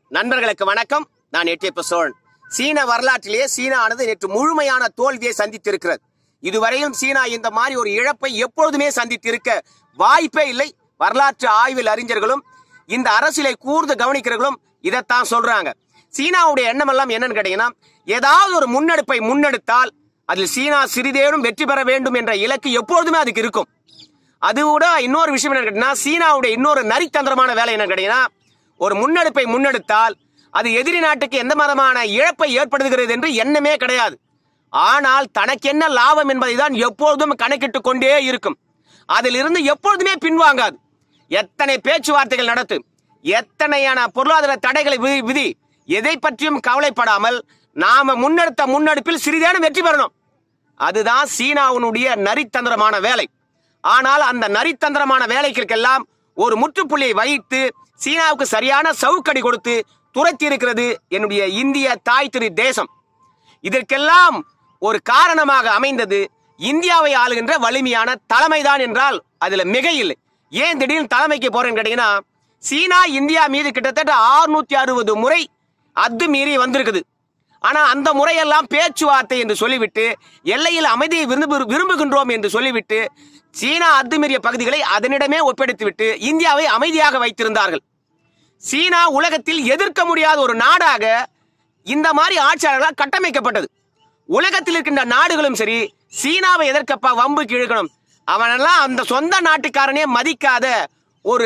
நண்பர்களுக்கு வணக்கம். நான் எட்டியப்ப சோழன். சீன வரலாற்றிலேயே சீனா ஆனது நேற்று முழுமையான தோல்வியை சந்தித்திருக்கிறது. இதுவரையும் சீனா இந்த மாதிரி ஒரு இழப்பை எப்பொழுதுமே சந்தித்திருக்க வாய்ப்பே இல்லை. வரலாற்று ஆய்வில் அறிஞர்களும் இந்த அரசியலை கூர்ந்து கவனிக்கிறவர்களும் இதைத்தான் சொல்றாங்க. சீனாவுடைய எண்ணம் எல்லாம் என்னன்னு கேட்டீங்கன்னா, ஏதாவது ஒரு முன்னெடுப்பை முன்னெடுத்தால் அதில் சீனா சிறிதேனும் வெற்றி பெற வேண்டும் என்ற இலக்கு எப்பொழுதுமே அதுக்கு இருக்கும். அது கூட இன்னொரு விஷயம் என்ன கேட்டீங்கன்னா, சீனாவுடைய இன்னொரு நரித்தந்திரமான வேலை என்ன கேட்டீங்கன்னா, ஒரு முன்னெடுப்பை முன்னெடுத்தால் அது எதிரி நாட்டுக்கு எந்த விதமான இழப்பை ஏற்படுத்துகிறது என்று எண்ணமே கிடையாது. ஆனால் தனக்கு என்ன லாபம் என்பதை தான் எப்பொழுதும் கணக்கிட்டு கொண்டே இருக்கும். அதிலிருந்து எப்பொழுதுமே பின்வாங்காது. எத்தனை பேச்சுவார்த்தைகள் நடத்து, எத்தனையான பொருளாதார தடைகளை விதி, எதை பற்றியும் கவலைப்படாமல் நாம முன்னெடுத்த முன்னெடுப்பில் சிறிதேனும் வெற்றி பெறணும். அதுதான் சீனாவுடைய நரித்தந்திரமான வேலை. ஆனால் அந்த நரித்தந்திரமான வேலைகளுக்கெல்லாம் ஒரு முற்றுப்புள்ளியை வைத்து சீனாவுக்கு சரியான சவுக்கடி கொடுத்து துரத்தி இருக்கிறது என்னுடைய இந்திய தாய் திரு தேசம். இதற்கெல்லாம் ஒரு காரணமாக அமைந்தது இந்தியாவை ஆளுகின்ற வலிமையான தலைமைதான் என்றால் அதுல மிக இல்லை. ஏன் திடீர்னு தலைமைக்கு போறேன்னு கேட்டீங்கன்னா, சீனா இந்தியா மீது கிட்டத்தட்ட 660 முறை அத்துமீறி வந்திருக்குது. ஆனா அந்த முறையெல்லாம் பேச்சுவார்த்தை என்று சொல்லிவிட்டு, எல்லையில் அமைதியை விரும்புகின்றோம் என்று சொல்லிவிட்டு, சீனா அத்துமீறிய பகுதிகளை அதனிடமே ஒப்படைத்துவிட்டு இந்தியாவை அமைதியாக வைத்திருந்தார்கள். சீனா உலகத்தில் எதிர்க்க முடியாத ஒரு நாடாக இந்த மாதிரி ஆட்சியாளர்களால் கட்டமைக்கப்பட்டது. உலகத்தில் இருக்கின்ற நாடுகளும் சரி, சீனாவை எதற்கப்பா வம்புக்கு இழுக்கணும், அவனெல்லாம் அந்த சொந்த நாட்டுக்காரனே மதிக்காத ஒரு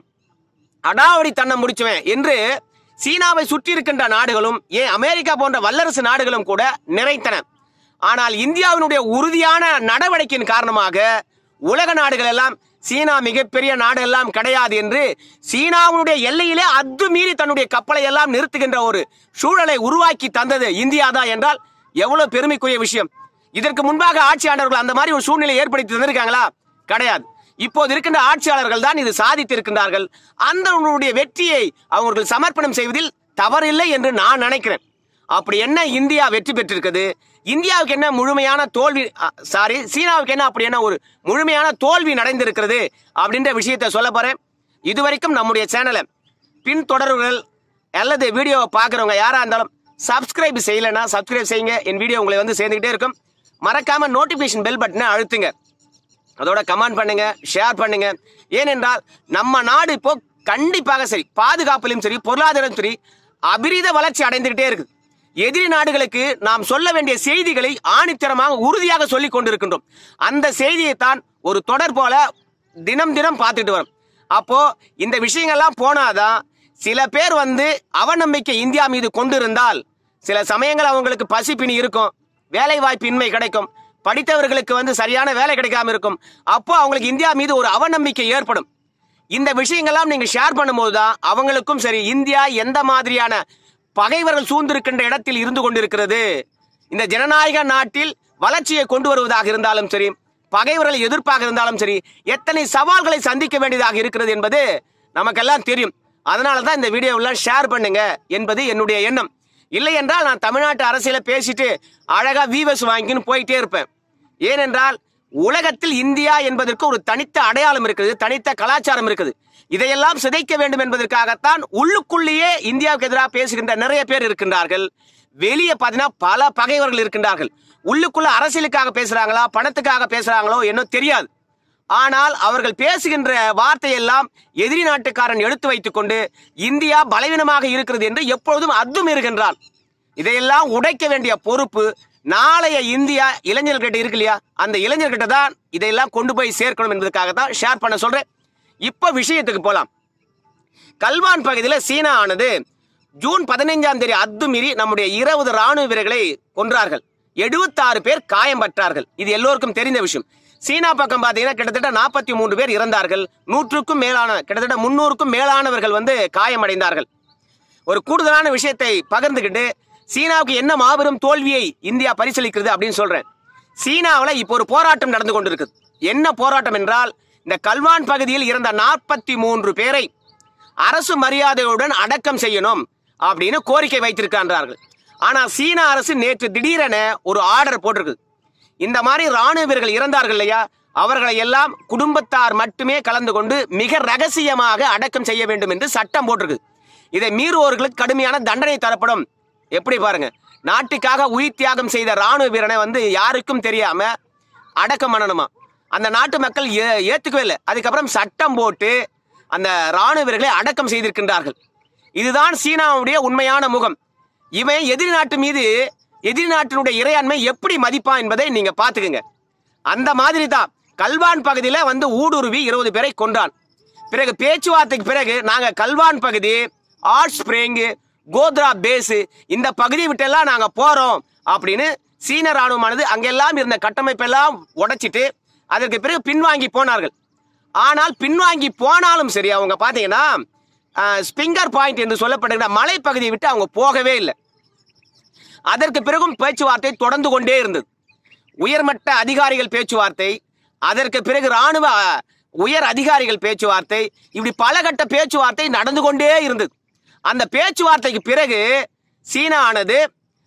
அடாவடி தன்னம் முடிச்சுவேன் என்று சீனாவை சுற்றி இருக்கின்ற நாடுகளும், ஏன் அமெரிக்கா போன்ற வல்லரசு நாடுகளும் கூட நிறைத்தன. ஆனால் இந்தியாவினுடைய உறுதியான நடவடிக்கையின் காரணமாக உலக நாடுகள் எல்லாம் சீனா மிகப்பெரிய நாடு எல்லாம் கிடையாது என்று சீனாவுடைய எல்லையிலே அத்துமீறி தன்னுடைய கப்பலை எல்லாம் நிறுத்துகின்ற ஒரு சூழலை உருவாக்கி தந்தது இந்தியா தான் என்றால் எவ்வளவு பெருமைக்குரிய விஷயம். இதற்கு முன்பாக ஆட்சியாளர்கள் அந்த மாதிரி ஒரு சூழ்நிலை ஏற்படுத்தி தந்திருக்காங்களா? கிடையாது. இப்போது இருக்கின்ற ஆட்சியாளர்கள் தான் இது சாதித்திருக்கின்றார்கள். அந்த வெற்றியை அவர்கள் சமர்ப்பணம் செய்வதில் தவறில்லை என்று நான் நினைக்கிறேன். அப்படி என்ன இந்தியா வெற்றி பெற்றிருக்குது, இந்தியாவுக்கு என்ன முழுமையான தோல்வி, சீனாவுக்கு என்ன அப்படி என்ன ஒரு முழுமையான தோல்வி நடந்திருக்கிறது அப்படின்ற விஷயத்தை சொல்ல போறேன். இதுவரைக்கும் நம்முடைய சேனலை பின்தொடர்கள் அல்லது வீடியோவை பார்க்குறவங்க யாரா இருந்தாலும் சப்ஸ்கிரைப் செய்யலைன்னா சப்ஸ்கிரைப் செய்யுங்க. என் வீடியோ உங்களை வந்து சேர்ந்துக்கிட்டே இருக்கும். மறக்காம நோட்டிபிகேஷன் பெல் பட்டனை அழுத்துங்க. அதோட கமெண்ட் பண்ணுங்க, ஷேர் பண்ணுங்க. ஏனென்றால் நம்ம நாடு இப்போ கண்டிப்பாக சரி, பாதுகாப்பிலும் சரி, பொருளாதாரம் சரி, அபிரித வளர்ச்சி அடைந்துகிட்டே இருக்குது. எதிரி நாடுகளுக்கு நாம் சொல்ல வேண்டிய செய்திகளை ஆணித்தரமாக உறுதியாக சொல்லிக் கொண்டிருக்கின்றோம். அந்த செய்தியை தான் ஒரு தொடர் போல தினம் தினம் பார்த்துட்டு வரும். அப்போ இந்த விஷயங்கள்லாம் போனாதான் சில பேர் வந்து அவநம்பிக்கை இந்தியா மீது கொண்டிருந்தால் சில சமயங்கள் அவங்களுக்கு பசிப்பினி இருக்கும், வேலை வாய்ப்பின்மை கிடைக்கும், படித்தவர்களுக்கு வந்து சரியான வேலை கிடைக்காம இருக்கும். அப்போ அவங்களுக்கு இந்தியா மீது ஒரு அவநம்பிக்கை ஏற்படும். இந்த விஷயங்கள்லாம் நீங்க ஷேர் பண்ணும்போது தான் அவங்களுக்கும் சரி, இந்தியா எந்த மாதிரியான பகைவர்கள் சூழ்ந்திருக்கின்ற இடத்தில் இருந்து கொண்டிருக்கிறது, இந்த ஜனநாயக நாட்டில் வளர்ச்சியை கொண்டு வருவதாக இருந்தாலும் சரி, பகைவர்கள் எதிர்ப்பாக இருந்தாலும் சரி, எத்தனை சவால்களை சந்திக்க வேண்டியதாக இருக்கிறது என்பது நமக்கெல்லாம் தெரியும். அதனால தான் இந்த வீடியோவெல்லாம் ஷேர் பண்ணுங்க என்பது என்னுடைய எண்ணம். இல்லை என்றால் நான் தமிழ்நாட்டு அரசியலை பேசிட்டு அழகா வீவர்ஸ் வாங்கின்னு போயிட்டே இருப்பேன். ஏனென்றால் உலகத்தில் இந்தியா என்பதற்கு ஒரு தனித்த அடையாளம் இருக்குது, தனித்த கலாச்சாரம் இருக்குது. இதையெல்லாம் சிதைக்க வேண்டும் என்பதற்காகத்தான் உள்ளுக்குள்ளேயே இந்தியாவுக்கு எதிராக பேசுகின்ற நிறைய பேர் இருக்கின்றார்கள். வெளியே பார்த்தீங்கன்னா பல பகைவர்கள் இருக்கின்றார்கள். உள்ளுக்குள்ள அரசியலுக்காக பேசுறாங்களா, பணத்துக்காக பேசுறாங்களோ என்னோ தெரியாது. ஆனால் அவர்கள் பேசுகின்ற வார்த்தையெல்லாம் எதிரி நாட்டுக்காரன் எடுத்து வைத்துக் கொண்டு இந்தியா பலவீனமாக இருக்கிறது என்று எப்பொழுதும் அத்துமீறுகின்றான். இதையெல்லாம் உடைக்க வேண்டிய பொறுப்பு நாளைய இந்தியா இளைஞர்கிட்ட இருக்கு இல்லையா, அந்த இளைஞர்கிட்ட தான் இதையெல்லாம் கொண்டு போய் சேர்க்கணும் என்பதற்காக தான் ஷேர் பண்ண சொல்றேன். இப்ப விஷயத்துக்கு போலாம். கல்வான் பகுதியில் சீனா ஆனது ஜூன் 15ஆம் தேதி அத்துமீறி நம்முடைய 20 ராணுவ வீரர்களை கொன்றார்கள். 76 பேர் காயம் பற்றார்கள். இது எல்லோருக்கும் தெரிந்த விஷயம். சீனா பக்கம் பார்த்தீங்கன்னா கிட்டத்தட்ட 43 பேர் இறந்தார்கள். 100க்கும் மேலான, கிட்டத்தட்ட 300க்கும் மேலானவர்கள் வந்து காயமடைந்தார்கள். ஒரு கூடுதலான விஷயத்தை பகிர்ந்துகிட்டு சீனாவுக்கு என்ன மாபெரும் தோல்வியை இந்தியா பரிசீலிக்கிறது அப்படின்னு சொல்றேன். சீனாவில் இப்போ ஒரு போராட்டம் நடந்து கொண்டிருக்கு. என்ன போராட்டம் என்றால், இந்த கல்வான் பகுதியில் இறந்த 43 பேரை அரசு மரியாதையுடன் அடக்கம் செய்யணும் அப்படின்னு கோரிக்கை வைத்திருக்கின்றார்கள். ஆனா சீனா அரசு நேற்று திடீரென ஒரு ஆர்டர் போட்டிருக்கு. இந்த மாதிரி ராணுவ வீரர்கள் இறந்தார்கள் இல்லையா, அவர்களை எல்லாம் குடும்பத்தார் மட்டுமே கலந்து கொண்டு மிக ரகசியமாக அடக்கம் செய்ய வேண்டும் என்று சட்டம் போட்டிருக்கு. இதை மீறுவோர்களுக்கு கடுமையான தண்டனை தரப்படும். எப்படி பாருங்க, நாட்டுக்காக உயிர் தியாகம் செய்த ராணுவ வீரனை வந்து யாருக்கும் தெரியாம அடக்கம் பண்ணணுமா? அந்த நாட்டு மக்கள் ஏத்துக்கவே இல்லை. அதுக்கப்புறம் சட்டம் போட்டு அந்த ராணுவ வீரர்களை அடக்கம் செய்திருக்கின்றார்கள். இதுதான் சீனாவுடைய உண்மையான முகம். இவன் எதிரி நாட்டு மீது எதிரி நாட்டினுடைய இறையாண்மை எப்படி மதிப்பான் என்பதை நீங்க பாத்துக்குங்க. அந்த மாதிரி தான் கல்வான் பகுதியில வந்து ஊடுருவி 20 பேரை கொன்றான். பிறகு பேச்சுவார்த்தைக்கு பிறகு நாங்க கல்வான் பகுதி, ஹாட் ஸ்பிரிங், கோத்ரா பேஸ் இந்த பகுதியை விட்டெல்லாம் நாங்க போறோம் அப்படின்னு சீன ராணுவமானது அங்கெல்லாம் இருந்த கட்டமைப்பெல்லாம் உடைச்சிட்டு அதற்கு பிறகு பின்வாங்கி போனார்கள். ஆனால் பின்வாங்கி போனாலும் சரி, அவங்க பாத்தீங்கன்னா ஸ்பிங்கர் பாயிண்ட் என்று சொல்லப்படுகிற மலைப்பகுதியை விட்டு அவங்க போகவே இல்லை. அதற்கு பிறகும் பேச்சுவார்த்தை தொடர்ந்து கொண்டே இருந்தது. உயர்மட்ட அதிகாரிகள் பேச்சுவார்த்தை, அதற்கு பிறகு ராணுவ உயர் அதிகாரிகள் பேச்சுவார்த்தை, இப்படி பல கட்ட பேச்சுவார்த்தை நடந்து கொண்டே இருந்தது. அந்த பேச்சுவார்த்தைக்கு பிறகு சீனா ஆனது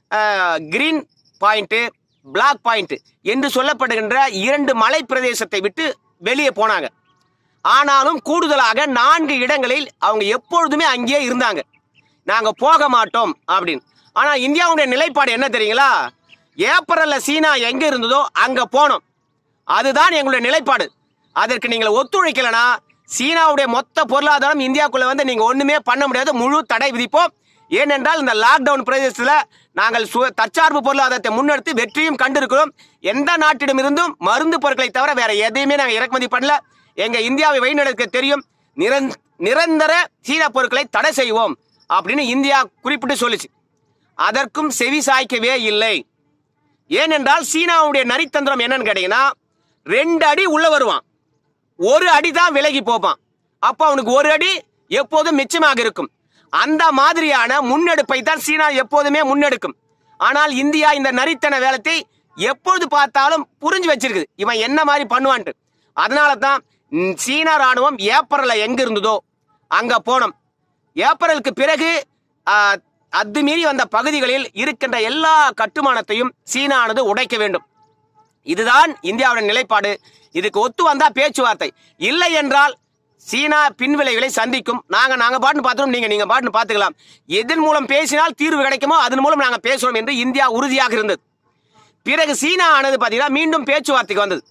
கிரீன் பாயிண்ட், பிளாக் பாயிண்ட் என்று சொல்லப்படுகின்ற 2 மலை பிரதேசத்தை விட்டு வெளியே போனாங்க. ஆனாலும் கூடுதலாக 4 இடங்களில் அவங்க எப்பொழுதுமே அங்கேயே இருந்தாங்க. நாங்க போக மாட்டோம் அப்படின்னு. ஆனா இந்தியாவுடைய நிலைப்பாடு என்ன தெரியுங்களா? ஏப்ரல்ல சீனா எங்க இருந்ததோ அங்க போனோம். அதுதான் எங்களுடைய நிலைப்பாடு. அதற்கு நீங்கள் ஒத்துழைக்கலனா சீனாவுடைய மொத்த பொருளாதாரம் இந்தியாவுக்குள்ள வந்து நீங்க ஒண்ணுமே பண்ண முடியாது, முழு தடை விதிப்போம். ஏனென்றால் இந்த லாக்டவுன் பிரதேசத்துல நாங்கள் தற்சார்பு பொருளாதாரத்தை முன்னெடுத்து வெற்றியும் கண்டிருக்கிறோம். எந்த நாட்டிடமிருந்தும் மருந்து பொருட்களை தவிர வேற எதையுமே நாங்கள் இறக்குமதி பண்ணல. எங்க இந்தியாவை வழிநடத்த தெரியும். நிரந்தர சீனா பொருட்களை தடை செய்வோம் அப்படின்னு இந்தியா குறிப்பிட்டு சொல்லிச்சு. அதற்கும் செவி சாய்க்கவே இல்லை. ஏனென்றால் சீனாவுடைய நரித்தந்திரம் என்னன்னு கேட்டீங்கன்னா, 2 அடி உள்ள வருவான், 1 அடி தான் விலகி போப்பான். அப்போ அவனுக்கு 1 அடி எப்போதும் மிச்சமாக இருக்கும். அந்த மாதிரியான முன்னெடுப்பை தான் சீனா எப்போதுமே முன்னெடுக்கும். ஆனால் இந்தியா இந்த நரித்தன வேலத்தை எப்பொழுது பார்த்தாலும் புரிஞ்சு வச்சிருக்குது, இவன் என்ன மாதிரி பண்ணுவான்ட்டு. அதனால தான் சீனா ராணுவம் ஏப்ரல்ல எங்க இருந்ததோ அங்க போனோம். ஏப்ரலுக்கு பிறகு அத்துமீறி வந்த பகுதிகளில் இருக்கின்ற எல்லா கட்டுமானத்தையும் சீனானது உடைக்க வேண்டும். இதுதான் இந்தியாவுடைய நிலைப்பாடு. இதுக்கு ஒத்து வந்தா பேச்சுவார்த்தை, இல்லை என்றால் சீனா பின்விளைவுகளை சந்திக்கும். நாங்க பாட்டுன்னு பார்த்துறோம், நீங்க பாட்டுன்னு பார்த்துக்கலாம். எதன் மூலம் பேசினால் தீர்வு கிடைக்குமோ அதன் மூலம் நாங்க பேசுறோம் என்று இந்தியா உறுதியாக இருந்தது. பிறகு சீனா ஆனது பார்த்தீங்கன்னா மீண்டும் பேச்சுவார்த்தைக்கு வந்தது.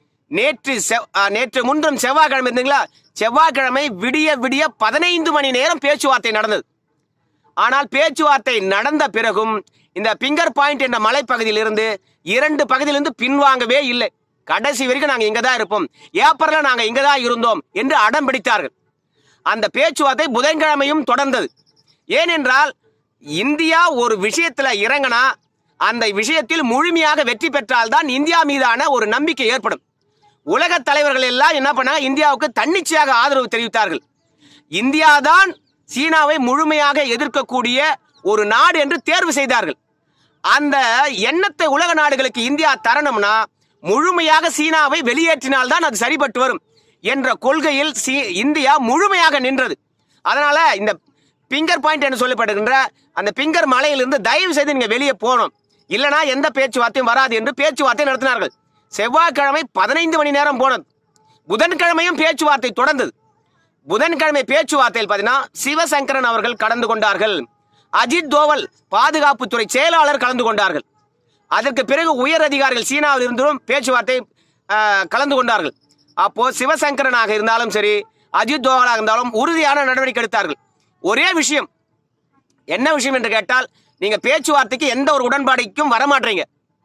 நேற்று முன்றும் செவ்வாய்க்கிழமை இருந்தீங்களா? செவ்வாய்க்கிழமை விடிய 15 மணி நேரம் பேச்சுவார்த்தை நடந்தது. ஆனால் பேச்சுவார்த்தை நடந்த பிறகும் இந்த பிங்கர் பாயிண்ட் என்ற மலைப்பகுதியில் இருந்து 2 பகுதியிலிருந்து பின்வாங்கவே இல்லை. கடைசி வரைக்கும் நாங்க இங்கதான் இருப்போம், ஏப்ரல்ல நாங்க இங்கதான் இருந்தோம் என்று அடம் பிடித்தார்கள். அந்த பேச்சுவார்த்தை புதன்கிழமையும் தொடர்ந்தது. ஏனென்றால் இந்தியா ஒரு விஷயத்துல இறங்கினா அந்த விஷயத்தில் முழுமையாக வெற்றி பெற்றால்தான் இந்தியா மீதான ஒரு நம்பிக்கை ஏற்படும். உலக தலைவர்கள் எல்லாம் என்ன பண்ணாங்க, இந்தியாவுக்கு தன்னிச்சையாக ஆதரவு தெரிவித்தார்கள். இந்தியா தான் சீனாவை முழுமையாக எதிர்க்கக்கூடிய ஒரு நாடு என்று தேர்வு செய்தார்கள். அந்த எண்ணத்தை உலக நாடுகளுக்கு இந்தியா தரணும்னா முழுமையாக சீனாவை வெளியேற்றினால்தான் அது சரிபட்டு வரும் என்ற கொள்கையில் இந்தியா முழுமையாக நின்றது. அதனால இந்த பிங்கர் பாயிண்ட் என்று சொல்லப்படுகின்ற அந்த பிங்கர் மலையிலிருந்து தயவு செய்து நீங்க வெளியே போகணும், இல்லைனா எந்த பேச்சுவார்த்தையும் வராது என்று பேச்சுவார்த்தை நடத்தினார்கள். செவ்வாய்க்கிழமை 15 மணி நேரம் போனது. புதன்கிழமையும் பேச்சுவார்த்தை தொடர்ந்தது. புதன்கிழமை பேச்சுவார்த்தையில் பார்த்தீங்கன்னா சிவசங்கரன் அவர்கள் கலந்து கொண்டார்கள். அஜித் தோவல் பாதுகாப்புத்துறை செயலாளர் கலந்து கொண்டார்கள். அதற்கு பிறகு உயர் அதிகாரிகள் சீனாவில் இருந்தும் பேச்சுவார்த்தை கலந்து கொண்டார்கள். அப்போ சிவசங்கரனாக இருந்தாலும் சரி, அஜித் தோவலாக இருந்தாலும் உறுதியான நடவடிக்கை எடுத்தார்கள். ஒரே விஷயம், என்ன விஷயம் என்று கேட்டால், நீங்க பேச்சுவார்த்தைக்கு எந்த ஒரு உடன்பாடுக்கும் வரமாட்டீங்க,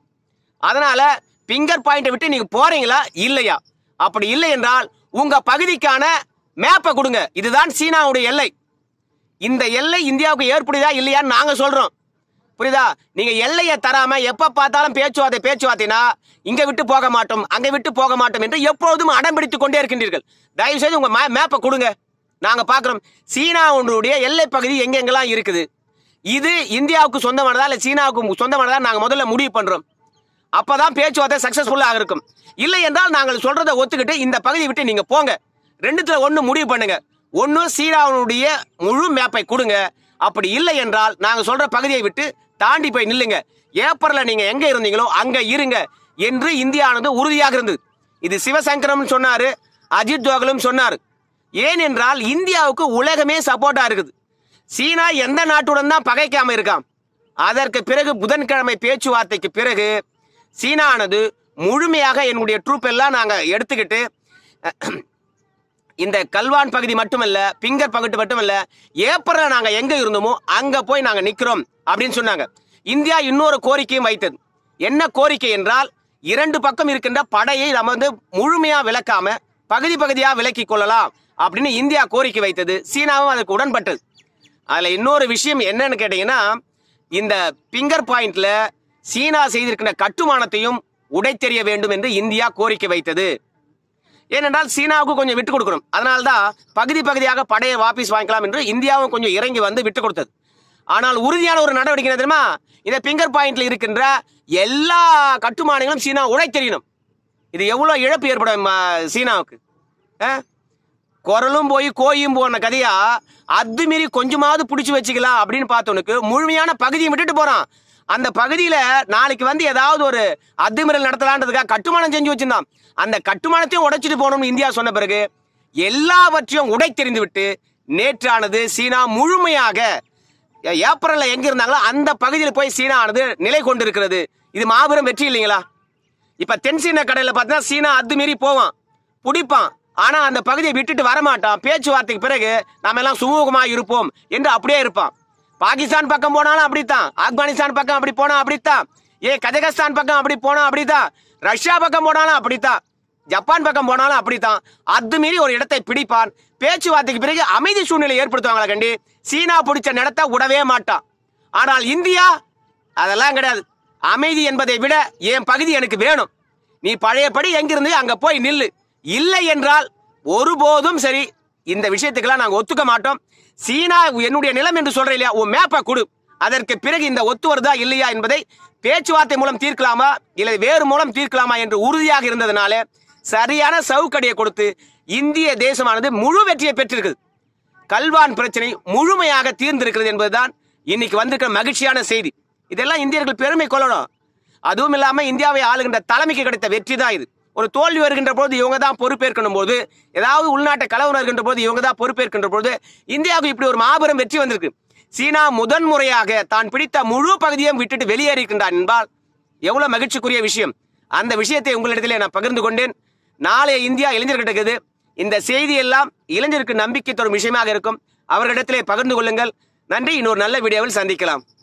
அதனால பிங்கர் பாயிண்டை விட்டு நீங்க போறீங்களா இல்லையா? அப்படி இல்லை என்றால் உங்க பகுதிக்கான மேப்பை கொடுங்க, இதுதான் சீனாவுடைய எல்லை, இந்த எல்லை இந்தியாவுக்கு ஏற்படுதா இல்லையான்னு நாங்க சொல்றோம், புரியுதா? நீங்க எல்லையை தராம எப்ப பார்த்தாலும் பேச்சுவார்த்தைனா இங்க விட்டு போக மாட்டோம் அங்க விட்டு போக மாட்டோம் என்று எப்பொழுதும் அடம் பிடித்துக் கொண்டே இருக்கின்றீர்கள். தயவு செய்து உங்க மேப்பை கொடுங்க, நாங்க பாக்குறோம் சீனாவுடைய எல்லை பகுதி எங்கெங்கெல்லாம் இருக்குது, இது இந்தியாவுக்கு சொந்தமானதா இல்ல சீனாவுக்கு சொந்தமானதா நாங்க முதல்ல முடிவு பண்றோம். அப்பதான் பேச்சுவார்த்தை சக்சஸ்ஃபுல்லாக இருக்கும். இல்லை என்றால் நாங்கள் சொல்றதை ஒத்துக்கிட்டு இந்த பகுதியை விட்டு நீங்க போங்க, 2த்துல 1 முடிவு பண்ணுங்க. ஒன்னு சீனாவுடைய முழு மேப்பை கொடுங்க, அப்படி இல்லை என்றால் நாங்க சொல்ற பகுதியை விட்டு தாண்டி போய் நில்லுங்க, ஏப்ரல்ல நீங்க எங்க இருந்தீங்களோ அங்க இருங்க என்று இந்தியானது உறுதியாக இருந்தது. இது சிவசங்கரம் சொன்னாரு, அஜித் தோவலும் சொன்னாரு. ஏனென்றால் இந்தியாவுக்கு உலகமே சப்போர்ட்டா இருக்குது. சீனா எந்த நாட்டுடன் தான் பகைக்காம இருக்கான். அதற்கு பிறகு புதன்கிழமை பேச்சுவார்த்தைக்கு பிறகு சீனானது முழுமையாக என்னுடைய ட்ரூப் எல்லாம் நாங்க எடுத்துக்கிட்டு இந்த கல்வான் பகுதி மட்டுமல்ல, பிங்கர் பகுதி மட்டுமல்ல, ஏப்ரல் நாங்க எங்க இருந்தோமோ அங்க போய் நாங்க நிக்கிறோம் அப்படின்னு சொன்னாங்க. இந்தியா இன்னொரு கோரிக்கையும் வைத்தது. என்ன கோரிக்கை என்றால், 2 பக்கம் இருக்கின்ற படையை நம்ம முழுமையா விலக்காம பகுதி பகுதியா விலக்கி கொள்ளலாம் அப்படின்னு இந்தியா கோரிக்கை வைத்தது. சீனாவும் அதற்கு உடன்பட்டது. அதுல இன்னொரு விஷயம் என்னன்னு கேட்டீங்கன்னா, இந்த பிங்கர் பாயிண்ட்ல சீனா செய்திருக்கின்ற கட்டுமானத்தையும் உடைத்தெறிய வேண்டும் என்று இந்தியா கோரிக்கை வைத்தது. ஏனென்றால் சீனாவுக்கு கொஞ்சம் விட்டு கொடுக்கணும். அதனால்தான் பகுதி பகுதியாக படையை வாபஸ் வாங்கிக்கலாம் என்று இந்தியாவும் கொஞ்சம் இறங்கி வந்து விட்டு கொடுத்தது. ஆனால் உறுதியான ஒரு நடவடிக்கை தெரியுமா, இந்த பிங்கர் பாயிண்ட்ல இருக்கின்ற எல்லா கட்டுமானங்களும் சீனா உடைத்தெறியணும். இது எவ்வளவு இழப்பு ஏற்படும் சீனாவுக்கு. குரலும் போய் கோயும் போன கதையா அது மீறி கொஞ்சமாவது பிடிச்சி வச்சுக்கலாம் அப்படின்னு பார்த்தவனுக்கு முழுமையான பகுதியை விட்டுட்டு போறான். அந்த பகுதியில நாளைக்கு வந்து ஏதாவது ஒரு அத்துமீறல் நடத்தலான்றதுக்காக கட்டுமானம் செஞ்சு வச்சிருந்தான். அந்த கட்டுமானத்தையும் உடைச்சிட்டு போகணும்னு இந்தியா சொன்ன பிறகு எல்லாவற்றையும் உடைத்தெறிந்து விட்டு நேற்றானது சீனா முழுமையாக ஏப்ரல்ல எங்க இருந்தாங்களோ அந்த பகுதியில் போய் சீனா ஆனது நிலை கொண்டிருக்கிறது. இது மாபெரும் வெற்றி இல்லைங்களா? இப்ப தென்சீன கடையில பார்த்தா சீனா அத்துமீறி போவான், பிடிப்பான். ஆனா அந்த பகுதியை விட்டுட்டு வரமாட்டான். பேச்சுவார்த்தைக்கு பிறகு நாம எல்லாம் சுமூகமா இருப்போம் என்று அப்படியே இருப்பான். பாகிஸ்தான் பக்கம் போனாலும் அப்படித்தான், ஆப்கானிஸ்தான் பக்கம் அப்படி போனா அப்படித்தான், கஜகஸ்தான் பக்கம் அப்படி போனா அப்படித்தான், ரஷ்யா பக்கம் போனாலும் அப்படித்தான், ஜப்பான் பக்கம் போனாலும் அப்படித்தான். அது மீறி ஒரு இடத்தை பிடிப்பான். பேச்சுவார்த்தைக்கு பிறகு அமைதி சூழ்நிலை ஏற்படுத்துவாங்களா கண்டி சீனா பிடிச்ச இடத்தை விடவே மாட்டான். ஆனால் இந்தியா அதெல்லாம் கிடையாது. அமைதி என்பதை விட என் பகுதி எனக்கு வேணும், நீ பழையபடி எங்கிருந்து அங்க போய் நில்லு, இல்லை என்றால் ஒருபோதும் சரி இந்த விஷயத்துக்கெல்லாம் நாங்க ஒத்துக்க மாட்டோம். சீனா என்னுடைய நிலம் என்று சொல்ற இல்லையா, உன் மேப்பை கொடு, அதற்கு பிறகு இந்த ஒத்து வருதா இல்லையா என்பதை பேச்சுவார்த்தை மூலம் தீர்க்கலாமா இல்லை வேறு மூலம் தீர்க்கலாமா என்று உறுதியாக இருந்ததுனால சரியான சவுக்கடியை கொடுத்து இந்திய தேசமானது முழு வெற்றியை பெற்றிருக்குது. கல்வான் பிரச்சனை முழுமையாக தீர்ந்திருக்கிறது என்பதுதான் இன்னைக்கு வந்திருக்கிற மகிழ்ச்சியான செய்தி. இதெல்லாம் இந்தியர்கள் பெருமை கொள்ளணும். அதுவும் இல்லாம இந்தியாவை ஆளுகின்ற தலைமைக்கு கிடைத்த வெற்றி தான் இது. ஒரு தோல்வி வருகின்ற போது இவங்க தான் பொறுப்பேற்கணும் போது, ஏதாவது உள்நாட்டு கலவரம் வருகின்ற போது இவங்க தான் பொறுப்பேற்கின்ற போது இந்தியாவுக்கு இப்படி ஒரு மாபெரும் வெற்றி வந்திருக்கு. சீனா முதன்முறையாக தான் பிடித்த முழு பகுதியும் விட்டுட்டு வெளியேறியிருக்கின்றான் என்பால் எவ்வளவு மகிழ்ச்சிக்குரிய விஷயம். அந்த விஷயத்தை உங்களிடத்திலே நான் பகிர்ந்து கொண்டேன். நாளைய இந்தியா இளைஞர்கிட்ட இந்த செய்தி எல்லாம் இளைஞருக்கு நம்பிக்கை தரும் விஷயமாக இருக்கும். அவர்களிடத்திலே பகிர்ந்து கொள்ளுங்கள். நன்றி. இன்னொரு நல்ல வீடியோவில் சந்திக்கலாம்.